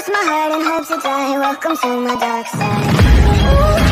my heart and hope to die. Welcome to my dark side.